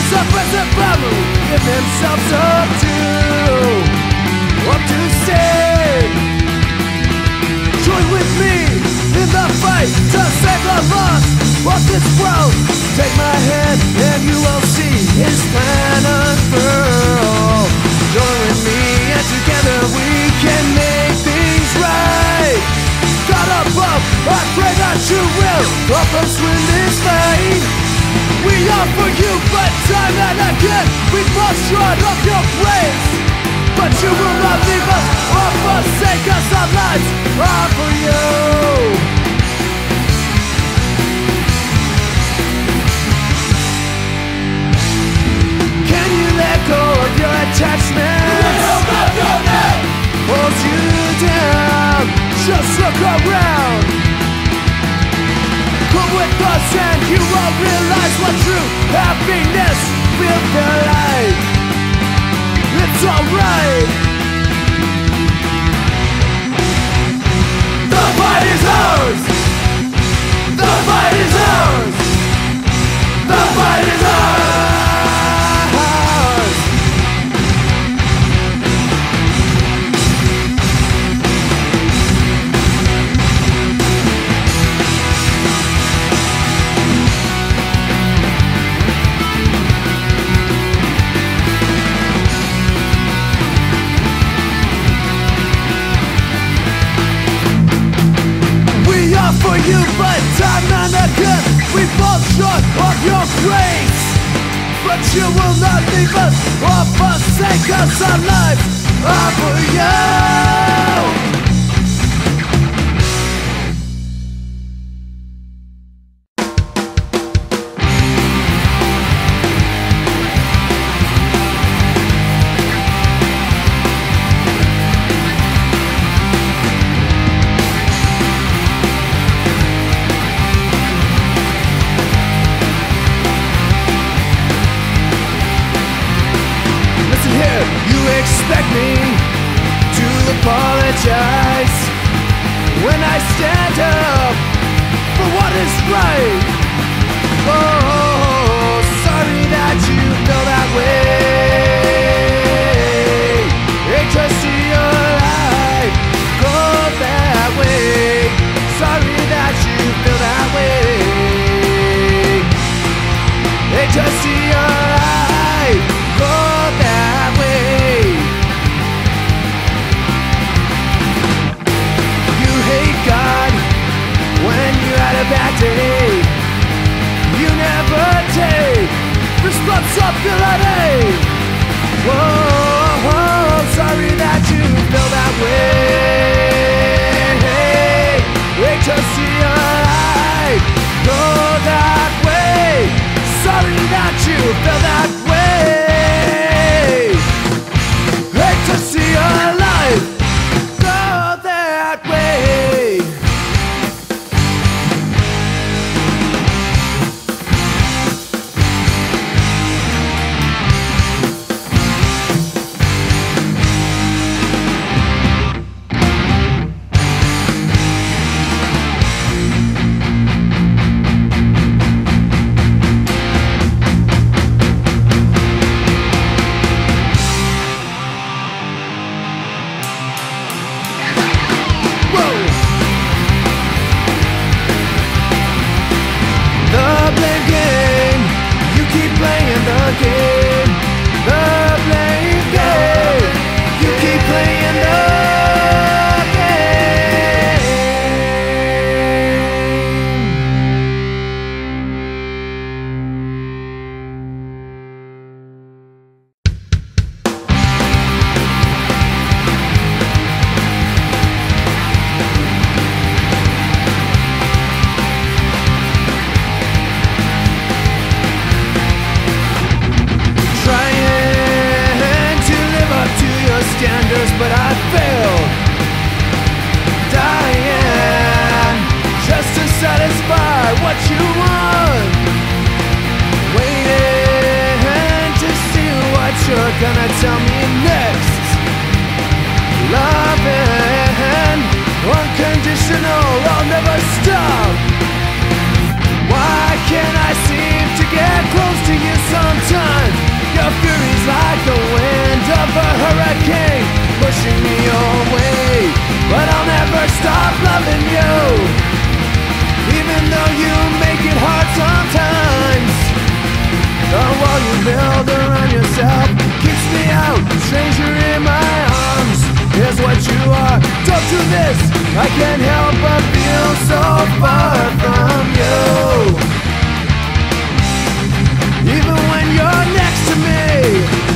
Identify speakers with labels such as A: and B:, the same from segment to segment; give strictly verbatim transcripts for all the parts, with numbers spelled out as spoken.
A: Suppressive family give themselves up to, up to sin. Join with me in the fight to save the lost of this world. Take my hand and you will see his plan unfurl. Join with me and together we can make things right. God above, I pray that you will help us win this fight. We offer you, but time and again we fall short of your grace. But you will not leave us or forsake us. Our lives are for you. Can you let go of your attachments? Holds you down. Just look around. Come with us and you will realize what true happiness will feel like. It's alright. The fight is ours. The fight is ours. The fight is ours. For you, but time and again we fall short of your grace. But you will not leave us or forsake us. Our lives are for you. Expect me to apologize when I stand up for what is right. Oh, sorry that you feel that way. Hate to see your life go that way. Sorry that you feel that way. Hate to see your life go that way. Bad day, you never take responsibility. Whoa, whoa, sorry that you feel that way. Wait to see your life go that way. Sorry that you feel that way. Wait to see your life go that way. But I failed, dying just to satisfy what you want, waiting to see what you're gonna tell me next. Loving, unconditional, I'll never stop. Why can't I seem to get close to you sometimes? pushing me away, but I'll never stop loving you. Even though you make it hard sometimes, the wall you build around yourself keeps me out. Stranger in my arms is what you are. Don't do this, I can't help but feel so far from you. Even when you're next to me.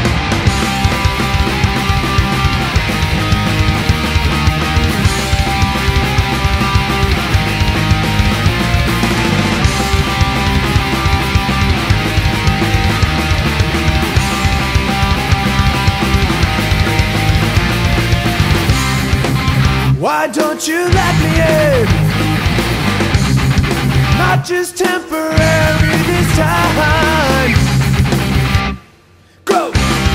A: Why don't you let me in? Not just temporary this time. Go!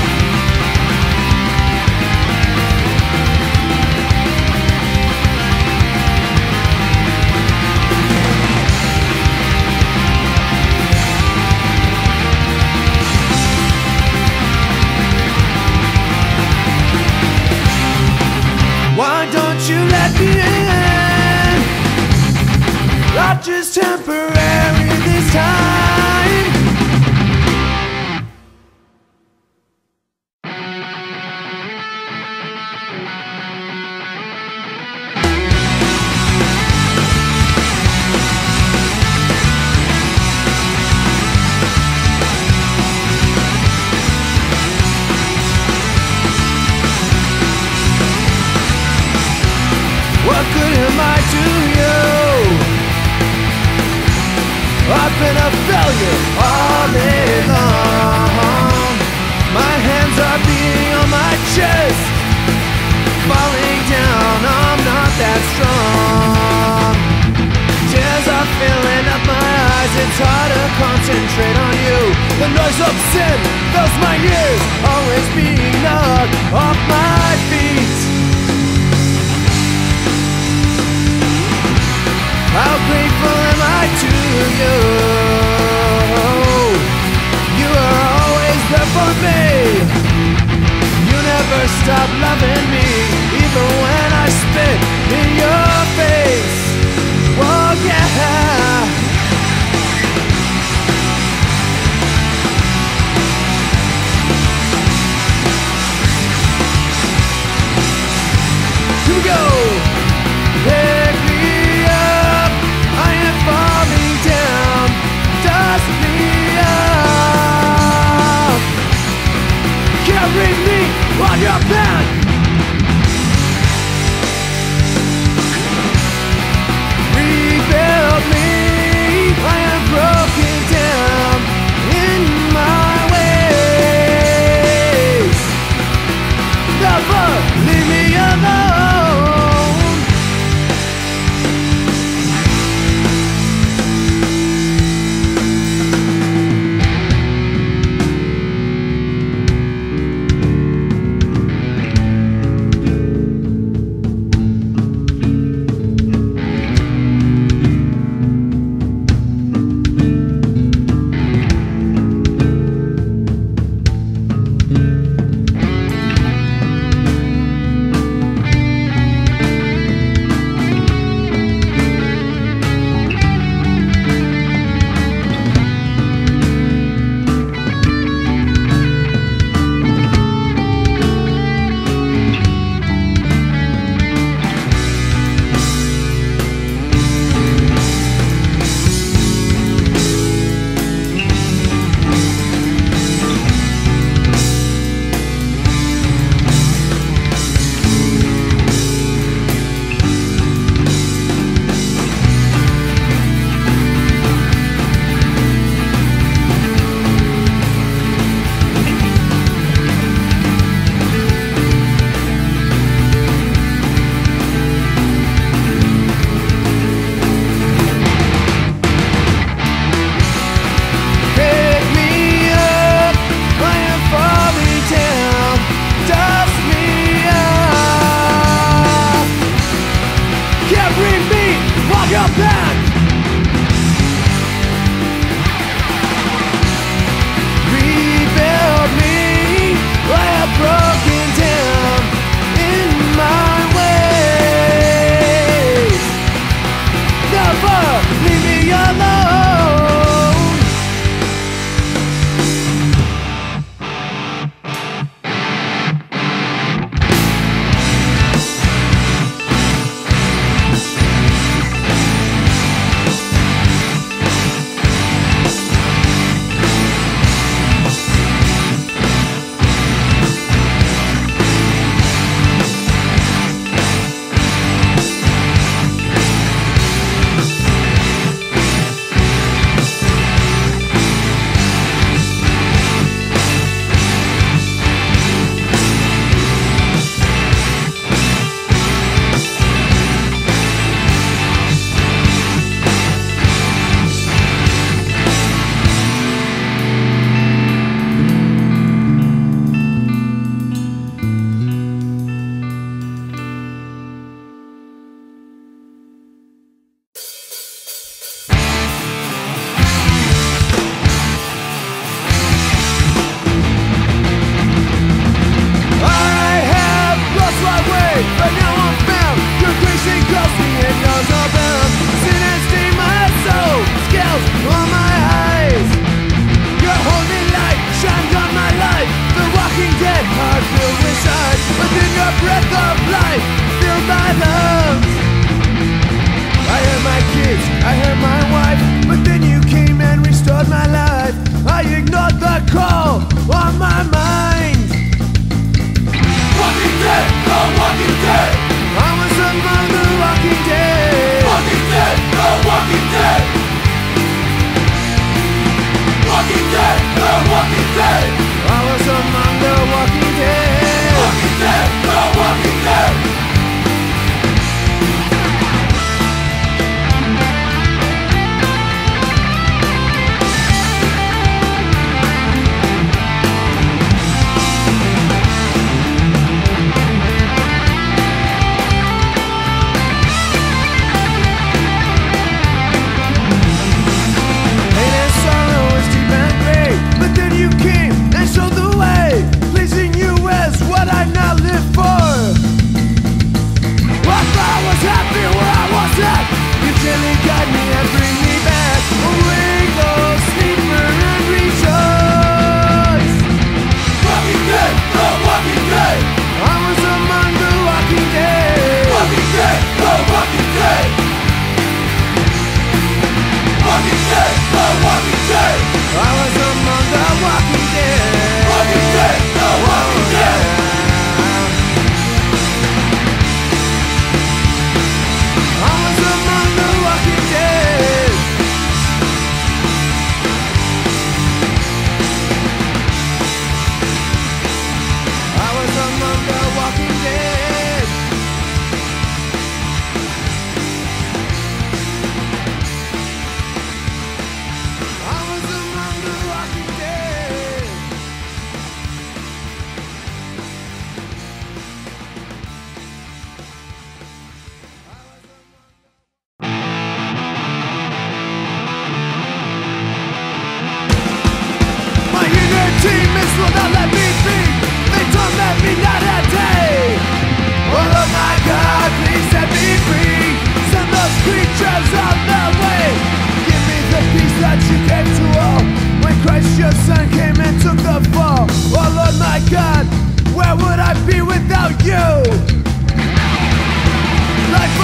A: Why don't you let me in? Not just temporary this time. What good am I to you? I've been a failure all day long. My hands are beating on my chest, falling down, I'm not that strong. Tears are filling up my eyes, it's hard to concentrate on you. The noise of sin fills my ears, always being knocked off my feet. How grateful am I to you? You are always there for me. You never stop loving me, even when I spit in your face. Oh yeah. Here we go. Pick me up, I am falling down. Dust me up, carry me on your back.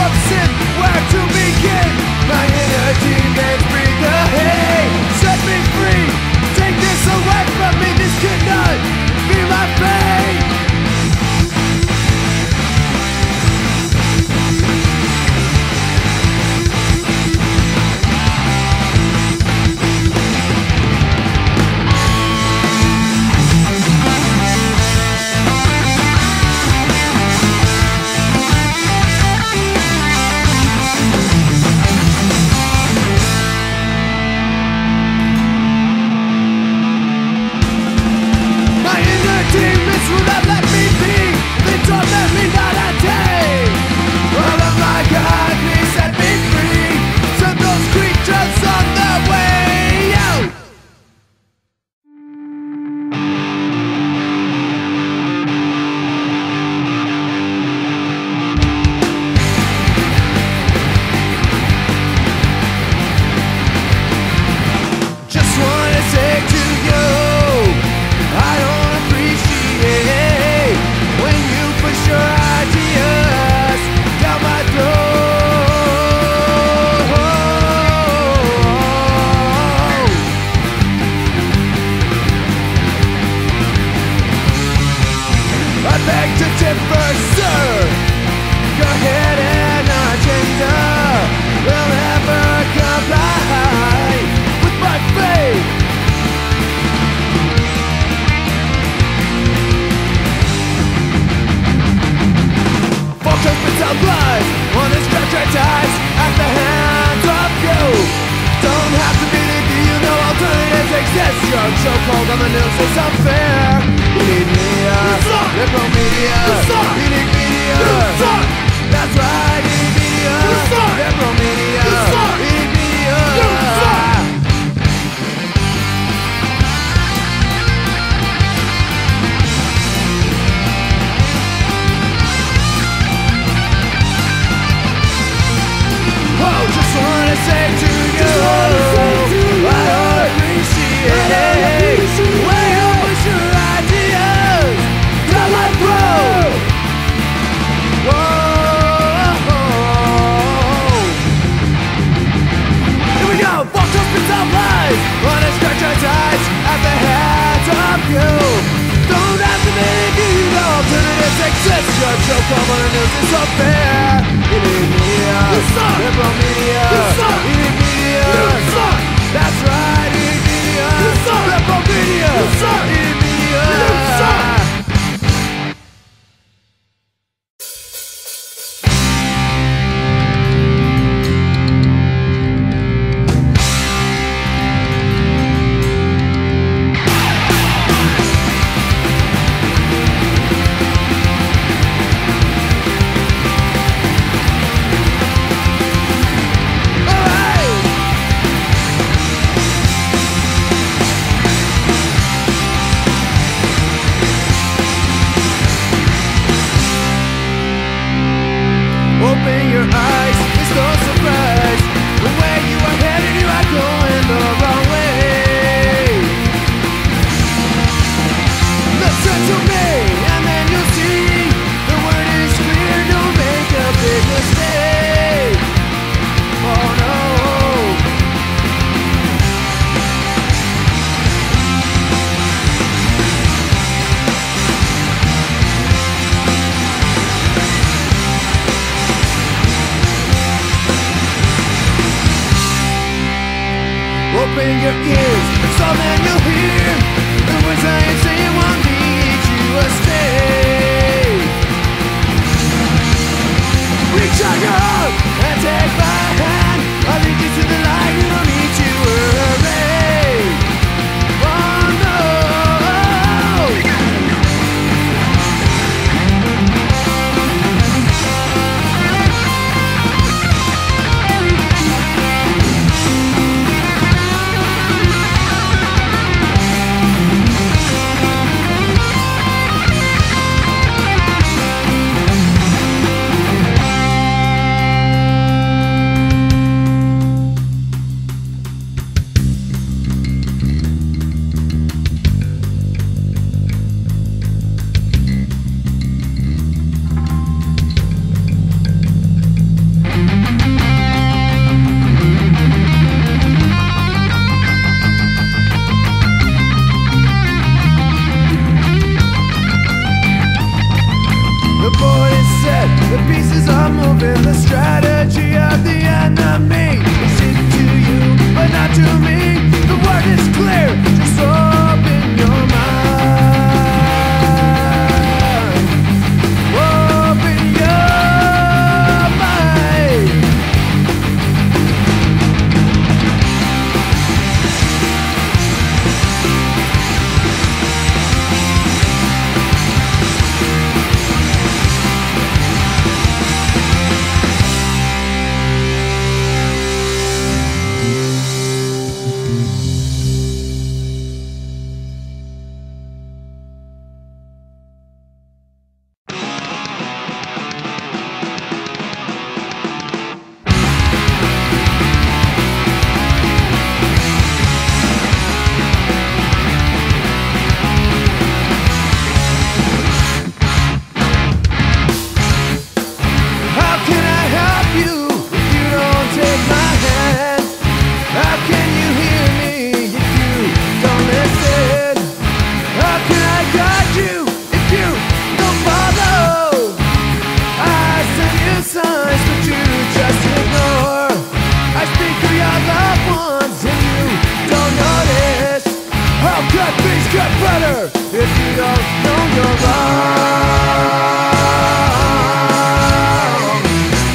A: of sin, where to begin? My inner demons breathe the hate. Set me free, take this away from me. This cannot be my fate. Demons will not let me be. They don't let me not a day. Oh my God, please set me free. Send those creatures on their way out. Just wanna say to you, I don't appreciate when you push your ideas down my throat. I beg to differ, sir. Your head and agenda will never comply with my faith. Judgments of lies, one is tragedies at the hands of you. Don't have to believe you, you know alternatives exist. Your so-called on the news is unfair. You need media, liberal media. You need media, that's right. You need media, liberal media. You need media. Oh, just wanna say to you, I don't appreciate when you push your ideas down my throat. Whoa, here we go. Fuck up with some lies, wanna scratch your eyes at the hands of you. Don't have to believe you, the alternatives exist. Your so-called on the news is unfair. You need media, liberal media. You need media, that's right. You need media, liberal media. You need media. Open your eyes, it's no surprise. The way you are headed, you are going the wrong way. Listen to me, and then you'll see the word is clear, don't make a big mistake. Oh no. Open your ears, so then you'll hear the words I am saying won't lead you astray. Reach out your arm and take my hand. I'll lead you to the light, you don't need to hurry. Oh no. strategy of the enemy. It's into you, but not to me. The word is clear, just open your mind. Open your mind. Get better if you don't know you're wrong.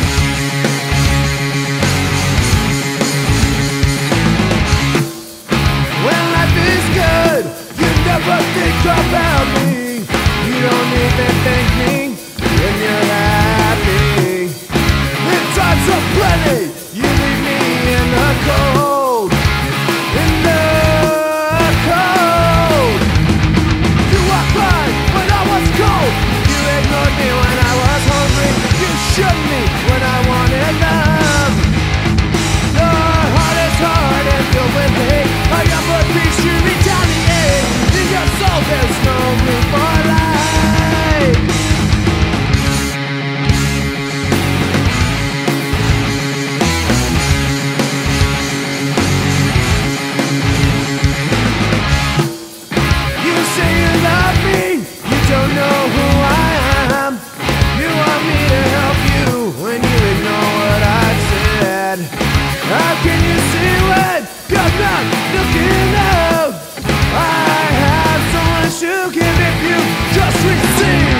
A: When life is good, you never think about me. You don't even thank me when you're happy. In times of plenty, you leave me in the cold. In the cold. When I was cold, you ignored me when I was hungry. You shook me when I wanted love. Your heart is hard and filled with hate. I got for peace, you retaliate. In your soul there's no room for life. You say you love me, don't know who I am. You want me to help you when you ignore what I said. How can you see when you're not looking up? I have so much to give if you just receive.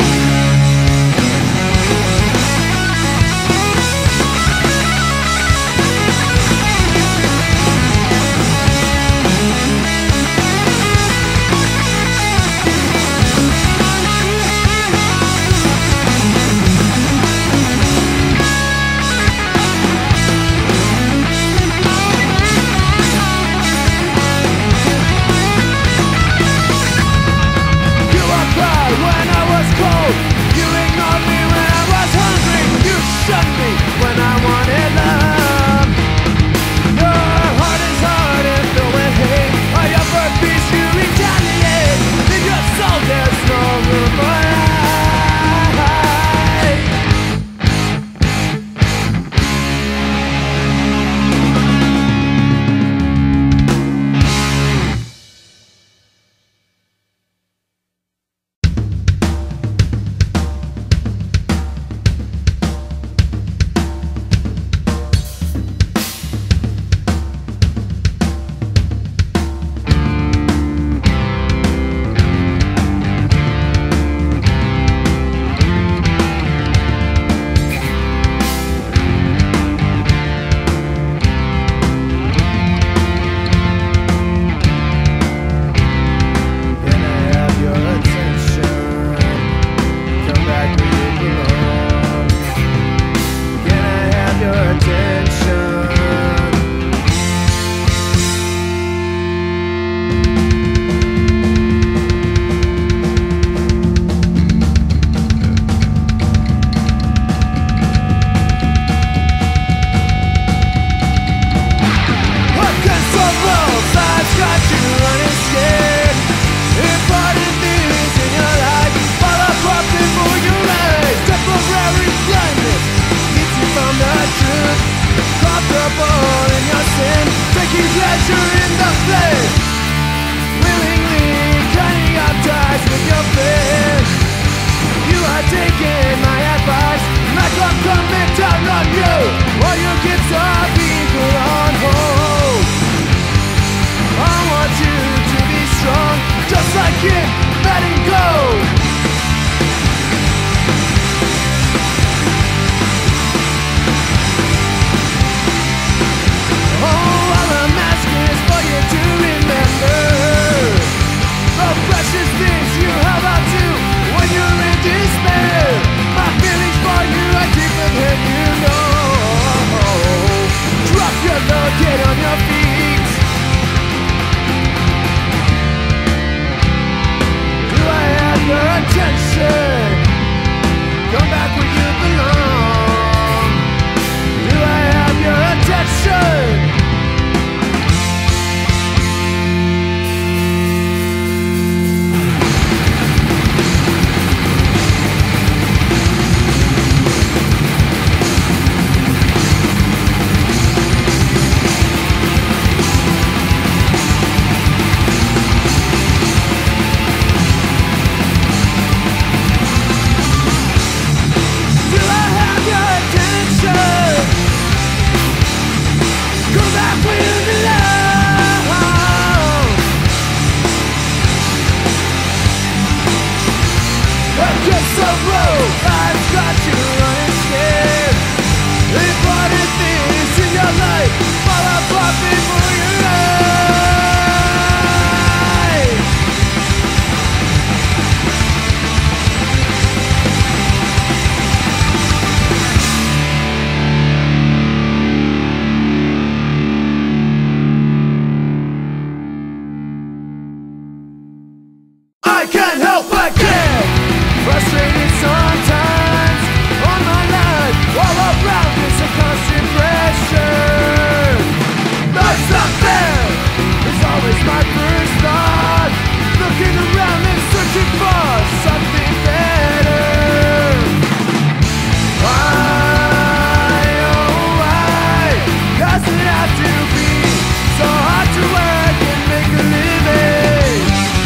A: Taking my advice, like I'm coming down on you. go while your guitar being put on hold. I want you to be strong, just like him, letting go. Oh, all I'm asking is for you to remember the precious things you have out to when you're in despair. My feelings for you, I keep them here, you know. Drop your load, get on your feet. Do I have your attention? Come back where you belong. Do I have your attention? I can't help but get frustrated sometimes on my life. All around is a constant pressure. Life's not fair, it's always my first thought. Looking around and searching for something better. Why, oh why does it have to be so hard to work and make a living?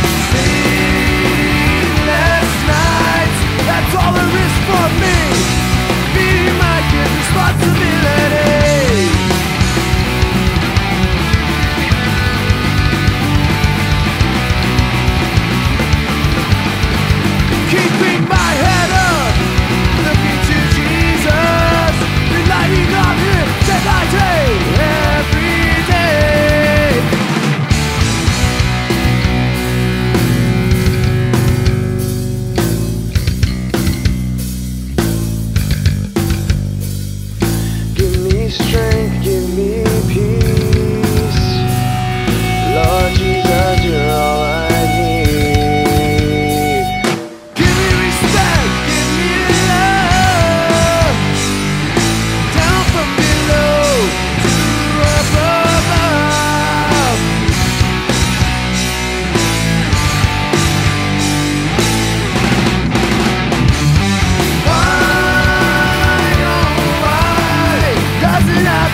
A: That's all there is for me. Be my kid's responsibility. Keeping my head up, looking to Jesus, relying on Him day by day, every day. Strength, give me peace. Lord Jesus, you're all I need. Give me respect, give me love. Down from below to up above. Why, oh why does it have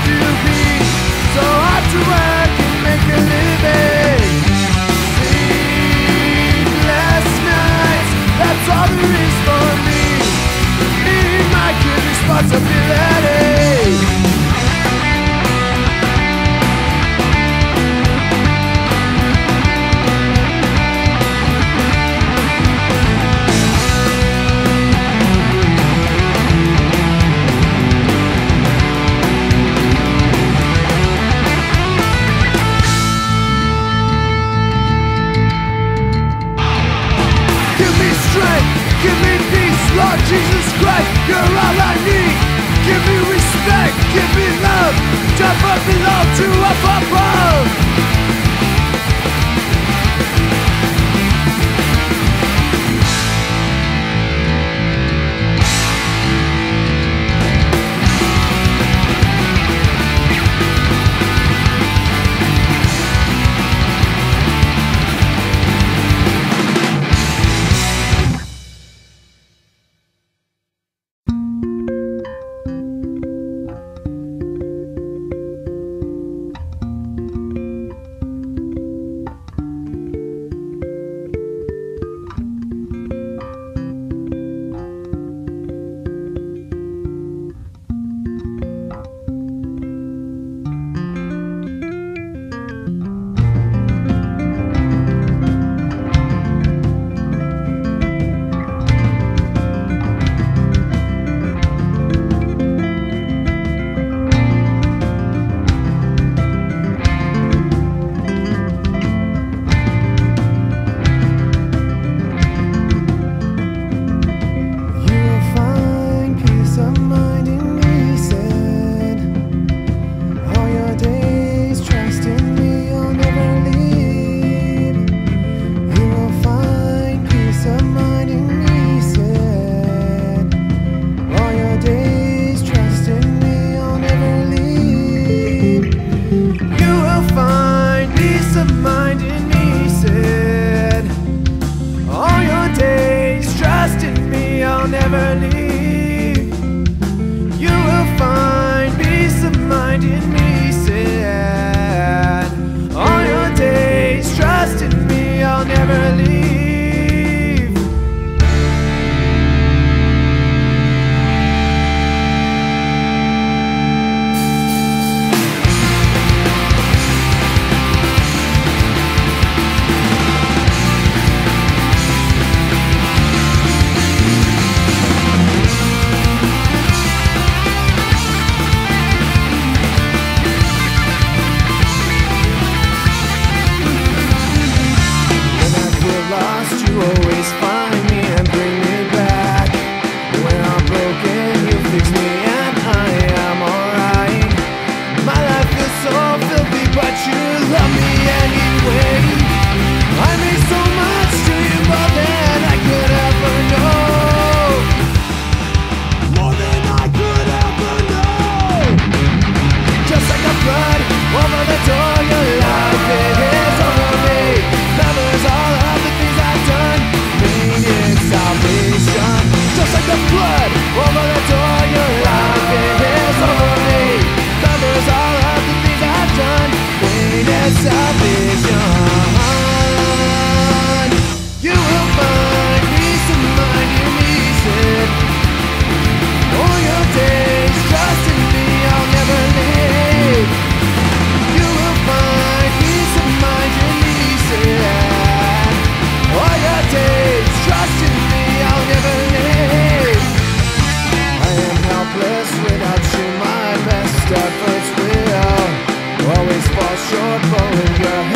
A: efforts will always fall short, pulling your